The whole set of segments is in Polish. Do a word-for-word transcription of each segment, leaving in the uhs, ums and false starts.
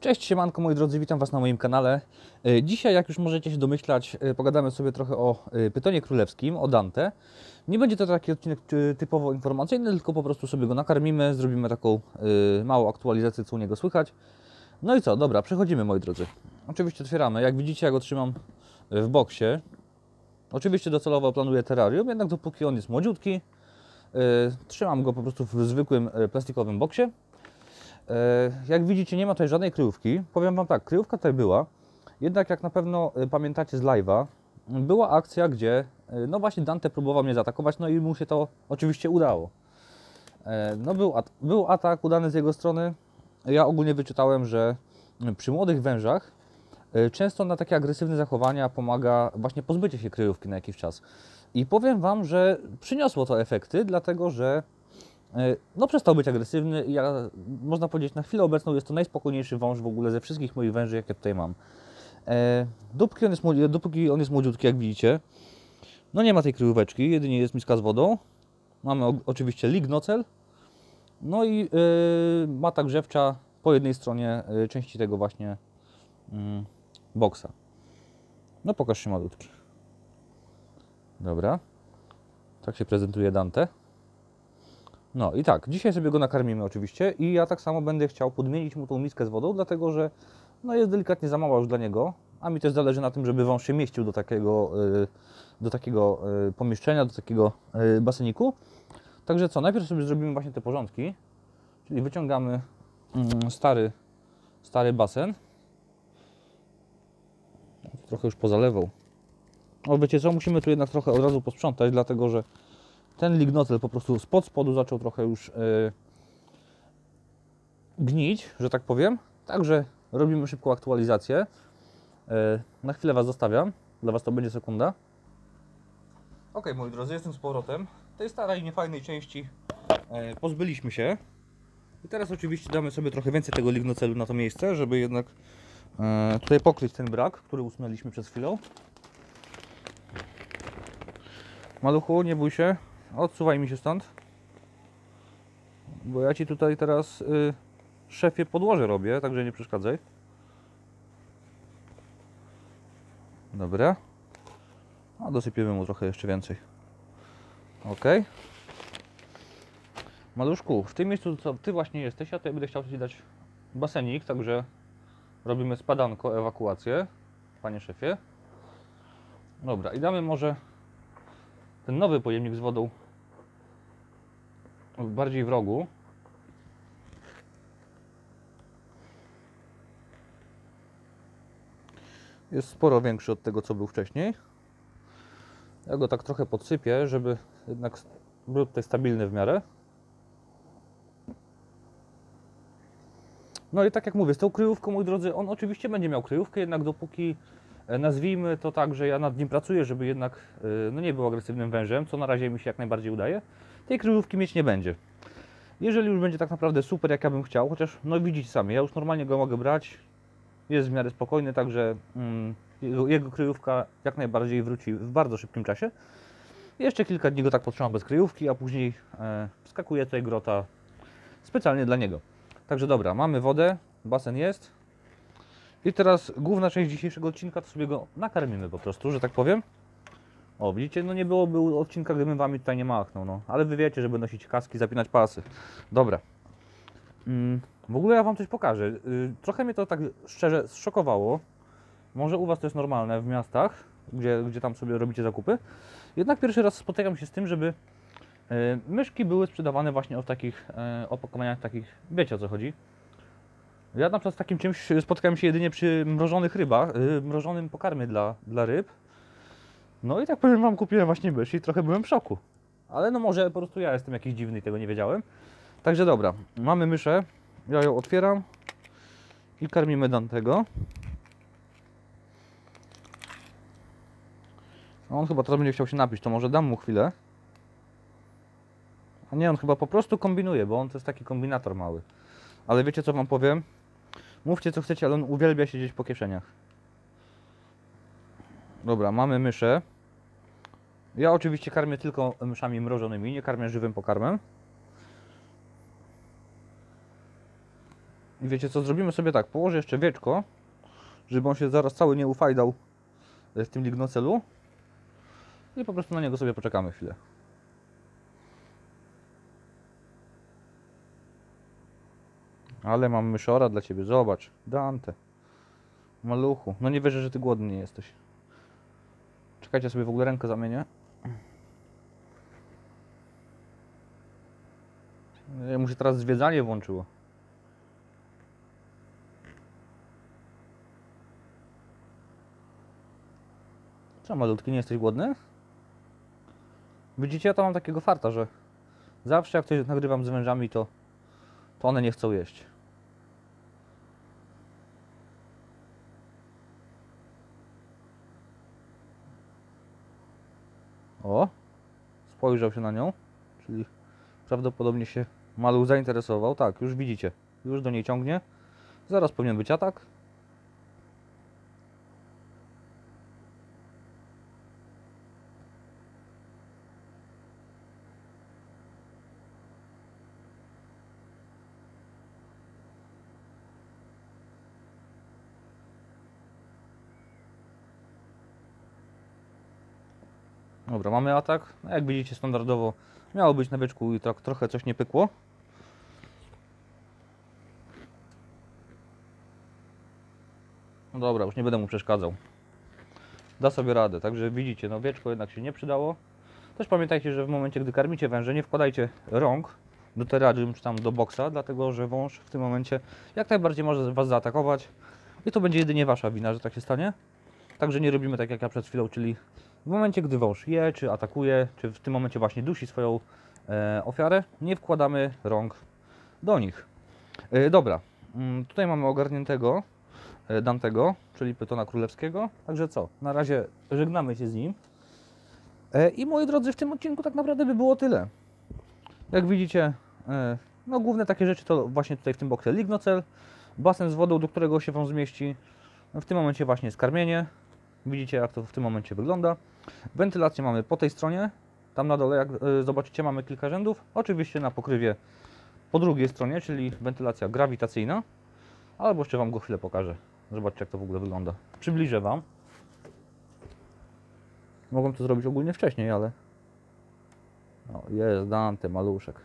Cześć, siemanko moi drodzy, witam Was na moim kanale. Dzisiaj, jak już możecie się domyślać, pogadamy sobie trochę o pytonie królewskim, o Dante. Nie będzie to taki odcinek typowo informacyjny, tylko po prostu sobie go nakarmimy, zrobimy taką małą aktualizację, co u niego słychać. No i co, dobra, przechodzimy moi drodzy. Oczywiście otwieramy, jak widzicie, ja go trzymam w boksie. Oczywiście docelowo planuję terrarium, jednak dopóki on jest młodziutki, trzymam go po prostu w zwykłym plastikowym boksie. Jak widzicie, nie ma tutaj żadnej kryjówki. Powiem Wam tak, kryjówka tutaj była, jednak jak na pewno pamiętacie z live'a, była akcja, gdzie no właśnie Dante próbował mnie zaatakować, no i mu się to oczywiście udało. No był, at był atak udany z jego strony. Ja ogólnie wyczytałem, że przy młodych wężach często na takie agresywne zachowania pomaga właśnie pozbycie się kryjówki na jakiś czas. I powiem Wam, że przyniosło to efekty, dlatego że no przestał być agresywny i ja, można powiedzieć, na chwilę obecną jest to najspokojniejszy wąż w ogóle ze wszystkich moich węży, jakie tutaj mam. E, dopóki, on jest, dopóki on jest młodziutki, jak widzicie, no nie ma tej kryjóweczki, jedynie jest miska z wodą. Mamy o, oczywiście lignocel, no i e, mata grzewcza po jednej stronie e, części tego właśnie mm, boksa. No pokaż się malutki. Dobra, tak się prezentuje Dante. No i tak, dzisiaj sobie go nakarmimy oczywiście i ja tak samo będę chciał podmienić mu tą miskę z wodą, dlatego że no jest delikatnie za mała już dla niego, a mi też zależy na tym, żeby wąż się mieścił do takiego, do takiego pomieszczenia, do takiego baseniku. Także co, najpierw sobie zrobimy właśnie te porządki, czyli wyciągamy stary, stary basen. Trochę już pozalewał. O, wiecie co, musimy tu jednak trochę od razu posprzątać, dlatego że ten lignocel po prostu spod spodu zaczął trochę już yy, gnić, że tak powiem. Także robimy szybką aktualizację. Yy, na chwilę Was zostawiam. Dla Was to będzie sekunda. Ok, moi drodzy, jestem z powrotem. Tej starej, niefajnej części yy, pozbyliśmy się. I teraz oczywiście damy sobie trochę więcej tego lignocelu na to miejsce, żeby jednak yy, tutaj pokryć ten brak, który usunęliśmy przed chwilą. Maluchu, nie bój się. Odsuwaj mi się stąd, bo ja Ci tutaj teraz, y, szefie, podłoże robię, także nie przeszkadzaj. Dobra. A dosypiemy mu trochę jeszcze więcej. Ok. Maluszku, w tym miejscu, co Ty właśnie jesteś, ja tutaj będę chciał Ci dać basenik, także robimy spadanko, ewakuację, panie szefie. Dobra, i damy może ten nowy pojemnik z wodą bardziej w rogu. Jest sporo większy od tego, co był wcześniej. Ja go tak trochę podsypię, żeby jednak był tutaj stabilny w miarę. No i tak jak mówię, z tą kryjówką, moi drodzy, on oczywiście będzie miał kryjówkę, jednak dopóki, nazwijmy to tak, że ja nad nim pracuję, żeby jednak no nie był agresywnym wężem, co na razie mi się jak najbardziej udaje, tej kryjówki mieć nie będzie. Jeżeli już będzie tak naprawdę super, jak ja bym chciał, chociaż no widzicie sami, ja już normalnie go mogę brać, jest w miarę spokojny, także mm, jego, jego kryjówka jak najbardziej wróci w bardzo szybkim czasie. Jeszcze kilka dni go tak potrzymam bez kryjówki, a później e, wskakuje tutaj grota specjalnie dla niego. Także dobra, mamy wodę, basen jest. I teraz główna część dzisiejszego odcinka, to sobie go nakarmimy po prostu, że tak powiem. O, widzicie, no nie byłoby odcinka, gdybym Wami tutaj nie machnął, no. Ale Wy wiecie, żeby nosić kaski, zapinać pasy. Dobra. Mm, w ogóle ja Wam coś pokażę. Yy, trochę mnie to tak szczerze zszokowało. Może u Was to jest normalne w miastach, gdzie, gdzie tam sobie robicie zakupy. Jednak pierwszy raz spotykam się z tym, żeby yy, myszki były sprzedawane właśnie w takich yy, opakowaniach takich, wiecie o co chodzi. Ja na przykład z takim czymś spotkałem się jedynie przy mrożonych rybach, yy, mrożonym pokarmie dla, dla ryb. No i tak powiem Wam, kupiłem właśnie mysz i trochę byłem w szoku. Ale no może po prostu ja jestem jakiś dziwny i tego nie wiedziałem. Także dobra, mamy myszę. Ja ją otwieram i karmimy Dantego. A on chyba teraz będzie chciał się napić, to może dam mu chwilę. A nie, on chyba po prostu kombinuje, bo on to jest taki kombinator mały. Ale wiecie co Wam powiem? Mówcie co chcecie, ale on uwielbia siedzieć po kieszeniach. Dobra, mamy myszę. Ja oczywiście karmię tylko myszami mrożonymi, nie karmię żywym pokarmem. I wiecie co, zrobimy sobie tak, położę jeszcze wieczko, żeby on się zaraz cały nie ufajdał w tym lignocelu i po prostu na niego sobie poczekamy chwilę. Ale mam myszora dla Ciebie, zobacz, Dante, maluchu, no nie wierzę, że Ty głodny nie jesteś. Czekajcie, sobie w ogóle rękę zamienię. Mu się teraz zwiedzanie włączyło. Co, malutki, nie jesteś głodny? Widzicie, ja to mam takiego farta, że zawsze jak coś nagrywam z wężami, to, to one nie chcą jeść. O, spojrzał się na nią, czyli prawdopodobnie się maluch zainteresował. Tak, już widzicie, już do niej ciągnie. Zaraz powinien być atak. Dobra, mamy atak. No jak widzicie, standardowo miało być na wieczku i tak trochę coś nie pykło. No dobra, już nie będę mu przeszkadzał. Da sobie radę, także widzicie, no wieczko jednak się nie przydało. Też pamiętajcie, że w momencie, gdy karmicie węże, nie wkładajcie rąk do terrarium czy tam do boksa, dlatego że wąż w tym momencie jak najbardziej może Was zaatakować i to będzie jedynie Wasza wina, że tak się stanie. Także nie robimy tak jak ja przed chwilą, czyli w momencie, gdy wąż je, czy atakuje, czy w tym momencie właśnie dusi swoją e, ofiarę, nie wkładamy rąk do nich. E, dobra, mm, tutaj mamy ogarniętego e, Dantego, czyli pytona królewskiego. Także co, na razie żegnamy się z nim. E, I moi drodzy, w tym odcinku tak naprawdę by było tyle. Jak widzicie, e, no główne takie rzeczy to właśnie tutaj w tym boksie lignocel, basen z wodą, do którego się Wam zmieści. W tym momencie właśnie skarmienie. Widzicie, jak to w tym momencie wygląda. Wentylację mamy po tej stronie. Tam na dole, jak y, zobaczycie, mamy kilka rzędów. Oczywiście na pokrywie po drugiej stronie, czyli wentylacja grawitacyjna. Albo jeszcze Wam go chwilę pokażę. Zobaczcie, jak to w ogóle wygląda. Przybliżę Wam. Mogłem to zrobić ogólnie wcześniej, ale... O, jest Dante, maluszek.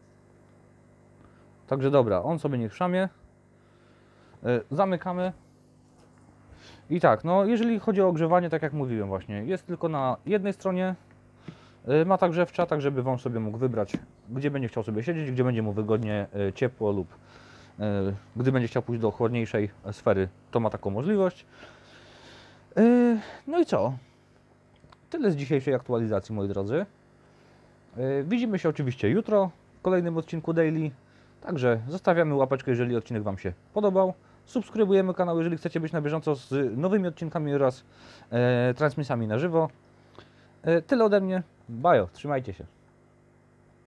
Także dobra, on sobie niech szamie. Y, zamykamy. I tak, no jeżeli chodzi o ogrzewanie, tak jak mówiłem właśnie, jest tylko na jednej stronie, yy, ma tak grzewcza, tak żeby wąż sobie mógł wybrać, gdzie będzie chciał sobie siedzieć, gdzie będzie mu wygodnie yy, ciepło lub yy, gdy będzie chciał pójść do chłodniejszej sfery, to ma taką możliwość. Yy, no i co? Tyle z dzisiejszej aktualizacji, moi drodzy. Yy, widzimy się oczywiście jutro w kolejnym odcinku Daily, także zostawiamy łapeczkę, jeżeli odcinek Wam się podobał. Subskrybujemy kanał, jeżeli chcecie być na bieżąco z nowymi odcinkami oraz e, transmisjami na żywo. E, tyle ode mnie. Bajo, trzymajcie się.